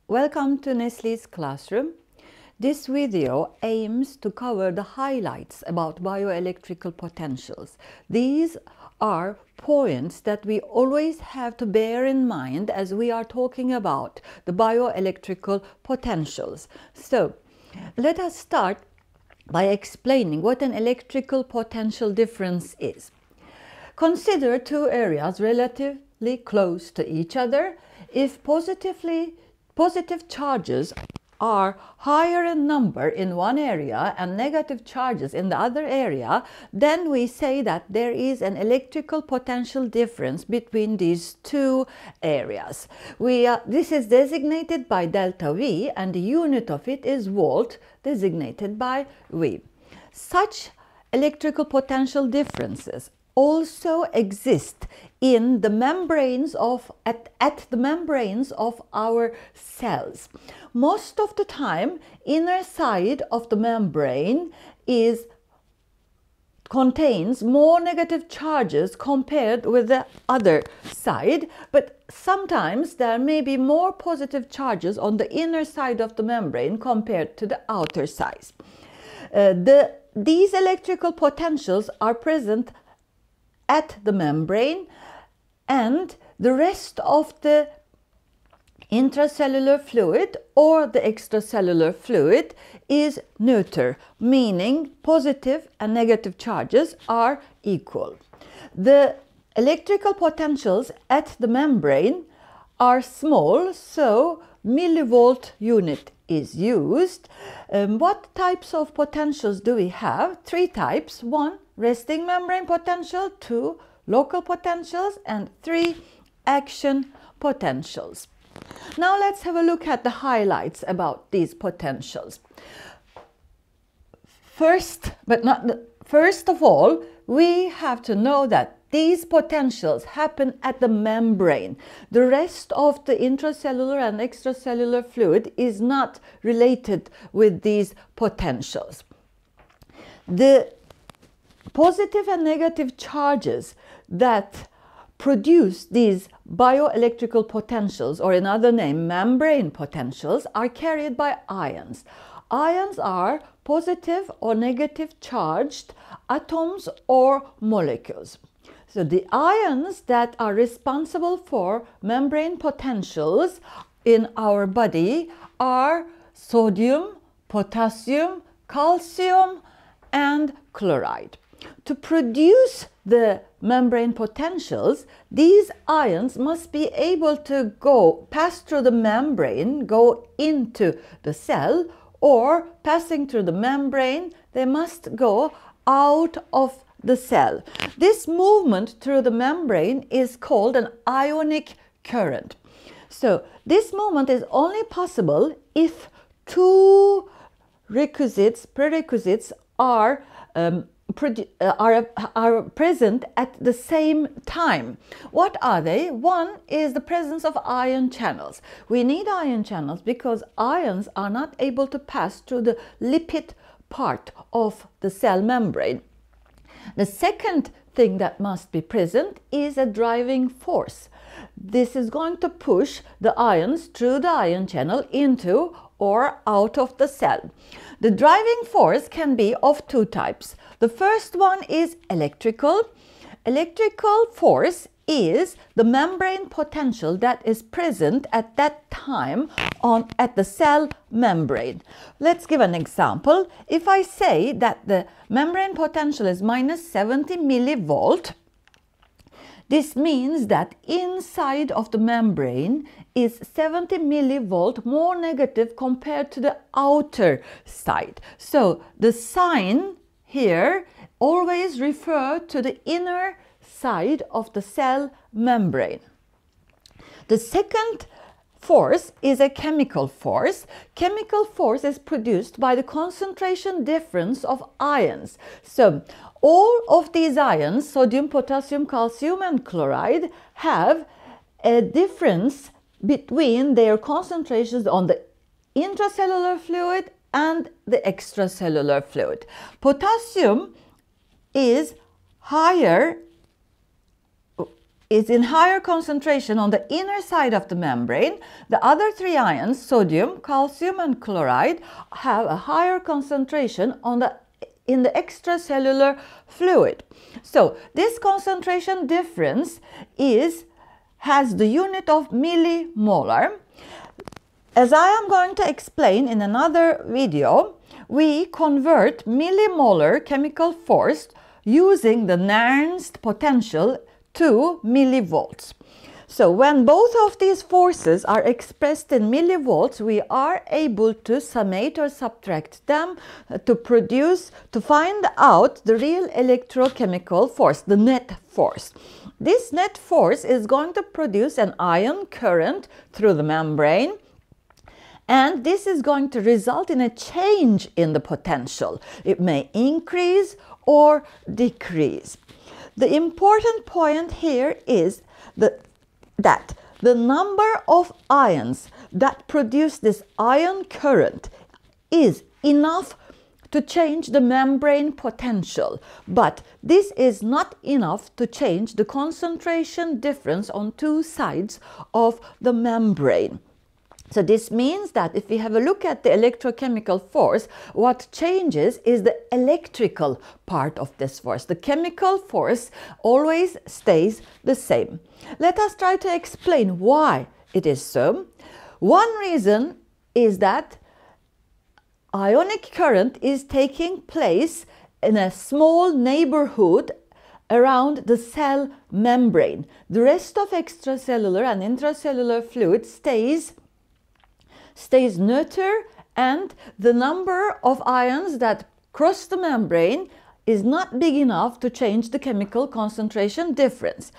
Welcome to Nestle's classroom. This video aims to cover the highlights about bioelectrical potentials. These are points that we always have to bear in mind as we are talking about the bioelectrical potentials. So, let us start by explaining what an electrical potential difference is. Consider two areas relatively close to each other. If positive charges are higher in number in one area and negative charges in the other area, then we say that there is an electrical potential difference between these two areas. This is designated by delta V, and the unit of it is volt, designated by V. Such electrical potential differences also exist in the membranes at the membranes of our cells. Most of the time, inner side of the membrane contains more negative charges compared with the other side, but sometimes there may be more positive charges on the inner side of the membrane compared to the outer side. These electrical potentials are present at the membrane, and the rest of the intracellular fluid or the extracellular fluid is neutral, meaning positive and negative charges are equal. The electrical potentials at the membrane are small, so millivolt unit is used. What types of potentials do we have? Three types. 1, resting membrane potential, 2, local potentials, and 3, action potentials. Now let's have a look at the highlights about these potentials. First of all, we have to know that these potentials happen at the membrane. The rest of the intracellular and extracellular fluid is not related with these potentials. The positive and negative charges that produce these bioelectrical potentials, or another name, membrane potentials, are carried by ions. Ions are positive or negative charged atoms or molecules. So the ions that are responsible for membrane potentials in our body are sodium, potassium, calcium, and chloride. To produce the membrane potentials, these ions must be able to pass through the membrane, go into the cell, or passing through the membrane, they must go out of the cell. This movement through the membrane is called an ionic current. So this movement is only possible if two prerequisites are present at the same time. What are they? One is the presence of ion channels. We need ion channels because ions are not able to pass through the lipid part of the cell membrane. The second thing that must be present is a driving force. This is going to push the ions through the ion channel into or out of the cell. The driving force can be of two types. The first one is electrical. Electrical force is the membrane potential that is present at that time at the cell membrane. Let's give an example. If I say that the membrane potential is minus 70 millivolt, this means that inside of the membrane is 70 millivolt more negative compared to the outer side. So the sign here always refer to the inner side of the cell membrane. The second force is a chemical force. Chemical force is produced by the concentration difference of ions. So all of these ions, sodium, potassium, calcium, and chloride, have a difference between their concentrations on the intracellular fluid and the extracellular fluid. Potassium is higher is in higher concentration on the inner side of the membrane. The other three ions, sodium, calcium and chloride, have a higher concentration in the extracellular fluid. So this concentration difference has the unit of millimolar. As I am going to explain in another video, we convert millimolar chemical force using the Nernst potential to millivolts. So when both of these forces are expressed in millivolts, we are able to summate or subtract them to find out the real electrochemical force, the net force. This net force is going to produce an ion current through the membrane, and this is going to result in a change in the potential. It may increase or decrease. The important point here is that the number of ions that produce this ion current is enough to change the membrane potential, but this is not enough to change the concentration difference on two sides of the membrane. So this means that if we have a look at the electrochemical force, what changes is the electrical part of this force. The chemical force always stays the same. Let us try to explain why it is so. One reason is that ionic current is taking place in a small neighborhood around the cell membrane. The rest of extracellular and intracellular fluid stays neuter, and the number of ions that cross the membrane is not big enough to change the chemical concentration difference.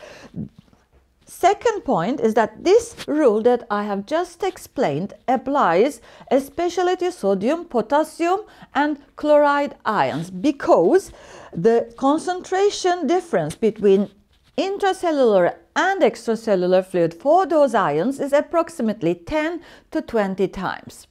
Second point is that this rule that I have just explained applies especially to sodium, potassium and chloride ions, because the concentration difference between intracellular and extracellular fluid for those ions is approximately 10 to 20 times.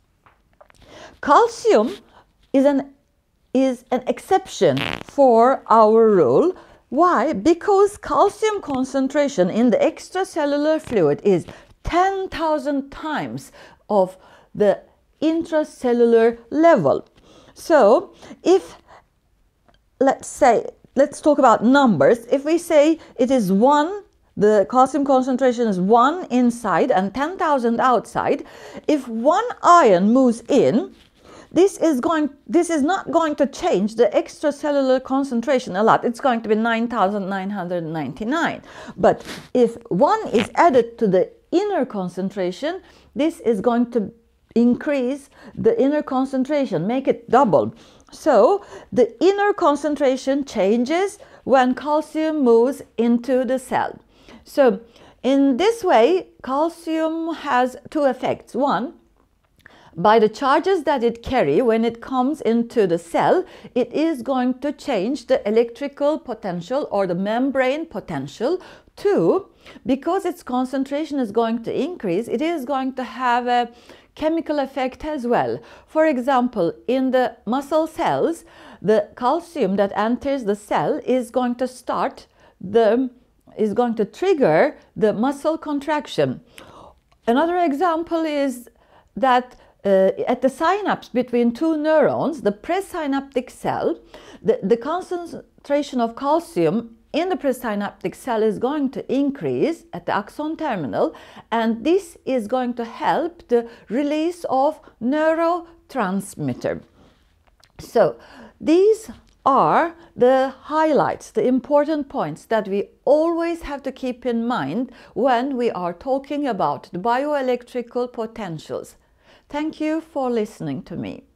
Calcium is an exception for our rule. Why? Because calcium concentration in the extracellular fluid is 10,000 times of the intracellular level. So if, let's talk about numbers. If we say it is 1, the calcium concentration is 1 inside and 10,000 outside, if one ion moves in, this is not going to change the extracellular concentration a lot. It's going to be 9,999. But if one is added to the inner concentration, this is going to increase the inner concentration, make it double. So the inner concentration changes when calcium moves into the cell. So in this way, calcium has two effects. One, by the charges that it carries when it comes into the cell, it is going to change the electrical potential or the membrane potential. Two, because its concentration is going to increase, it is going to have a chemical effect as well. For example, in the muscle cells, the calcium that enters the cell is going to trigger the muscle contraction. Another example is that at the synapse between two neurons, the presynaptic cell, the concentration of calcium in the presynaptic cell is going to increase at the axon terminal, and this is going to help the release of neurotransmitter. So these are the highlights, the important points that we always have to keep in mind when we are talking about the bioelectrical potentials. Thank you for listening to me.